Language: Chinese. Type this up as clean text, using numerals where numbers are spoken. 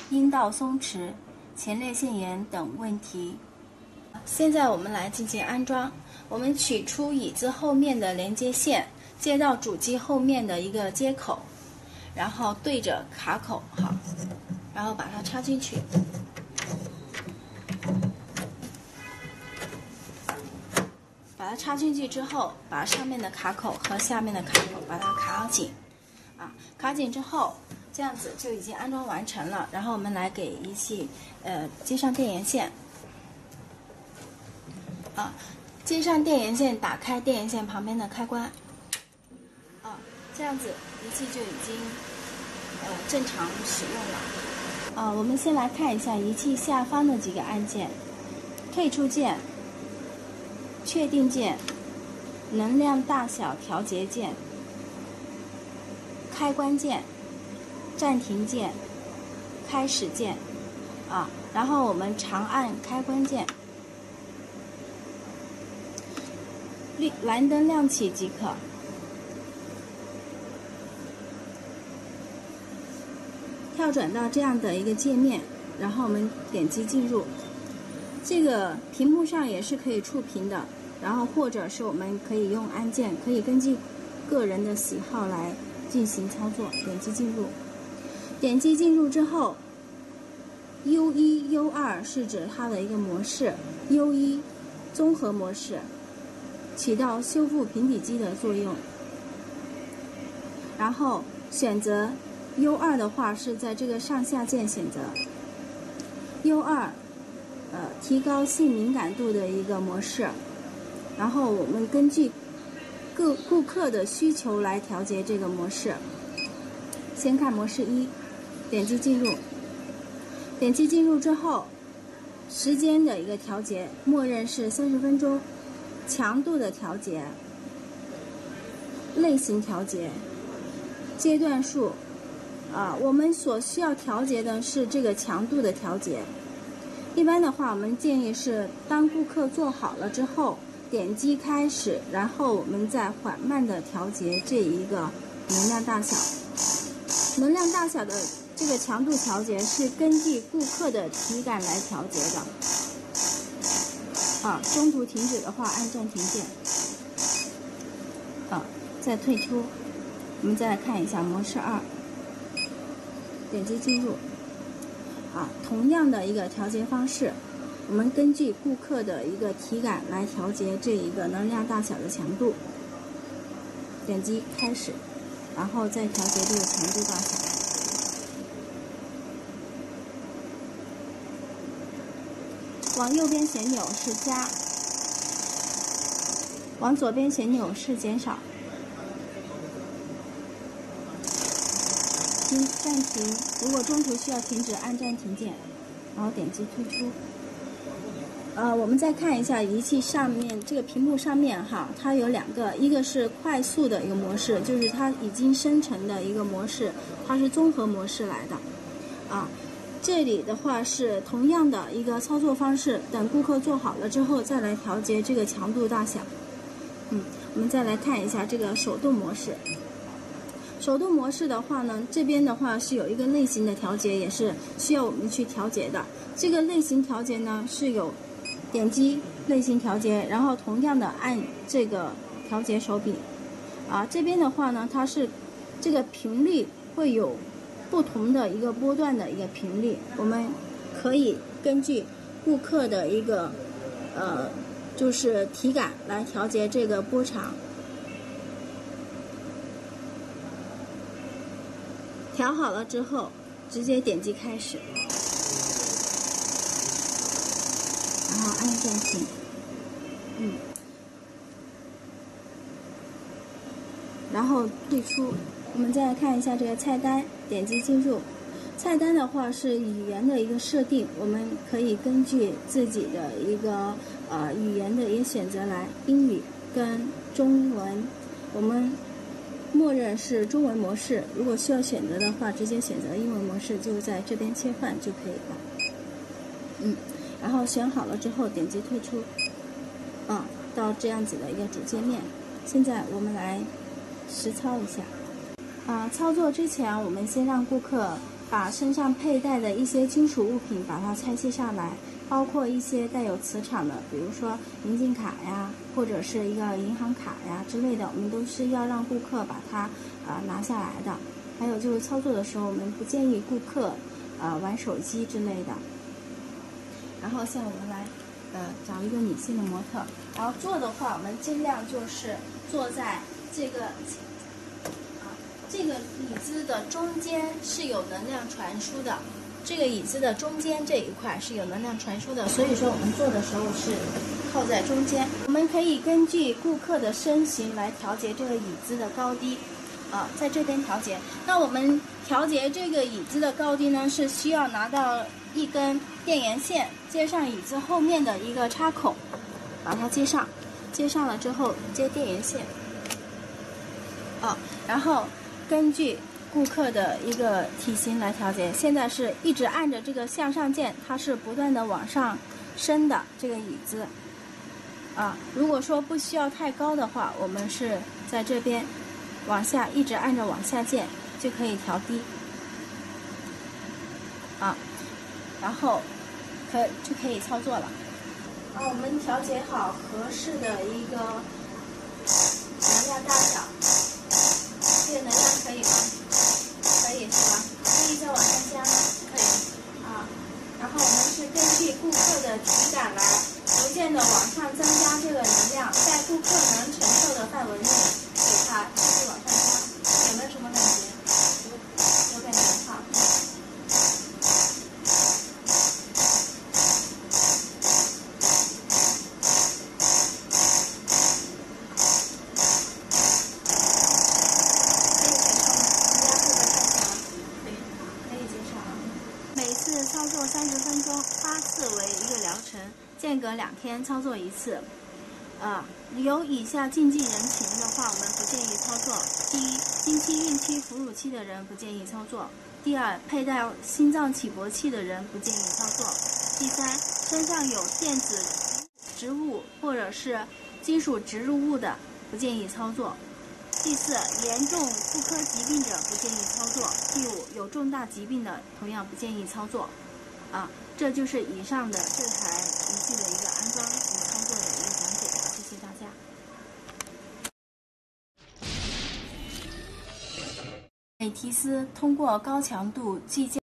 阴道松弛、前列腺炎等问题。现在我们来进行安装。我们取出椅子后面的连接线，接到主机后面的一个接口，然后对着卡口，好，然后把它插进去。把它插进去之后，把上面的卡口和下面的卡口把它卡紧，卡紧之后，这样子就已经安装完成了。然后我们来给仪器接上电源线，接上电源线，打开电源线旁边的开关，这样子仪器就已经正常使用了。我们先来看一下仪器下方的几个按键：退出键、确定键、能量大小调节键、开关键、暂停键、开始键，然后我们长按开关键，蓝灯亮起即可。跳转到这样的一个界面，然后我们点击进入。这个屏幕上也是可以触屏的，然后或者是我们可以用按键，可以根据个人的喜好来进行操作。点击进入，点击进入之后 U1、U2 是指它的一个模式， U1 综合模式，起到修复平底肌的作用。然后选择 U2 的话是在这个上下键选择 U2，提高性敏感度的一个模式。然后我们根据顾客的需求来调节这个模式。先看模式1，点击进入。点击进入之后，时间的一个调节，默认是30分钟。强度的调节，类型调节，阶段数，我们所需要调节的是这个强度的调节。一般的话，我们建议是当顾客做好了之后，点击开始，然后我们再缓慢的调节这一个能量大小。能量大小的这个强度调节是根据顾客的体感来调节的。中途停止的话按暂停键。再退出。我们再来看一下模式2，点击进入。同样的一个调节方式，我们根据顾客的一个体感来调节这一个能量大小的强度。点击开始，然后再调节这个强度大小。往右边旋钮是加，往左边旋钮是减少。暂停，如果中途需要停止，按暂停键，然后点击退出。我们再看一下仪器上面这个屏幕上面它有2个，一个是快速的一个模式，就是它已经生成的一个模式，它是综合模式来的。这里的话是同样的一个操作方式，等顾客做好了之后再来调节这个强度大小。我们再来看一下这个手动模式。手动模式的话呢，这边的话是有一个类型的调节，也是需要我们去调节的。这个类型调节呢是有点击类型调节，然后同样的按这个调节手柄。这边的话呢，它是这个频率会有不同的一个波段的一个频率，我们可以根据顾客的一个就是体感来调节这个波长。调好了之后，直接点击开始，然后按暂停。然后退出。我们再来看一下这个菜单，点击进入。菜单的话是语言的一个设定，我们可以根据自己的一个语言的一个选择来，英语跟中文，我们默认是中文模式，如果需要选择的话，直接选择英文模式，就在这边切换就可以了。然后选好了之后点击退出，到这样子的一个主界面。现在我们来实操一下。操作之前，我们先让顾客把身上佩戴的一些金属物品把它拆卸下来，包括一些带有磁场的，比如说银金卡呀，或者是一个银行卡呀之类的，我们都是要让顾客把它拿下来的。还有就是操作的时候，我们不建议顾客玩手机之类的。然后像我们来找一个女性的模特，然后坐的话，我们尽量就是坐在这个椅子的中间是有能量传输的，这个椅子的中间这一块是有能量传输的，所以说我们坐的时候是靠在中间。我们可以根据顾客的身形来调节这个椅子的高低，在这边调节。那我们调节这个椅子的高低呢，是需要拿到一根电源线，接上椅子后面的一个插孔，把它接上，接上了之后接电源线，然后根据顾客的一个体型来调节。现在是一直按着这个向上键，它是不断的往上升的这个椅子。如果说不需要太高的话，我们是在这边往下一直按着往下键就可以调低。然后就可以操作了。我们调节好合适的一个能量大小，这个能量可以吗？可以是吧？可以再往上加吗？可以。然后我们是根据顾客的体感来逐渐的往上增加这个能量，在顾客能承受的范围内，给它继续往上加。有没有什么感觉？有感觉哈。操作30分钟，8次为一个疗程，间隔2天操作1次。有以下禁忌人群的话，我们不建议操作。第一，经期、孕期、哺乳期的人不建议操作。第二，佩戴心脏起搏器的人不建议操作。第三，身上有电子植物或者是金属植入物的不建议操作。第四，严重妇科疾病者不建议操作。第五，有重大疾病的同样不建议操作。这就是以上的这台仪器的一个安装与操作的一个讲解，谢谢大家。美提斯通过高强度计件